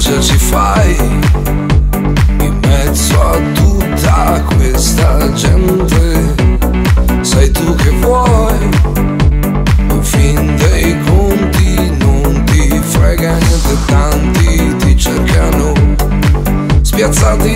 cosa ci fai in mezzo a tutta questa gente? Sai tu che vuoi, in fin dei conti non ti frega niente, tanti ti cercano spiazzati